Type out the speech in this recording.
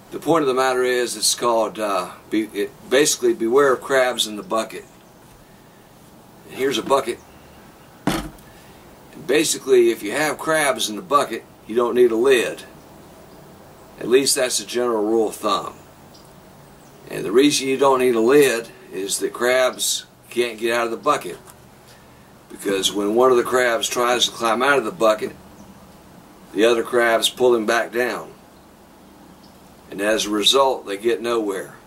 The point of the matter is, it's called basically beware of crabs in the bucket. And here's a bucket. And basically, if you have crabs in the bucket, you don't need a lid. At least that's a general rule of thumb. And the reason you don't need a lid is that crabs can't get out of the bucket. Because when one of the crabs tries to climb out of the bucket, the other crabs pull him back down. And as a result, they get nowhere.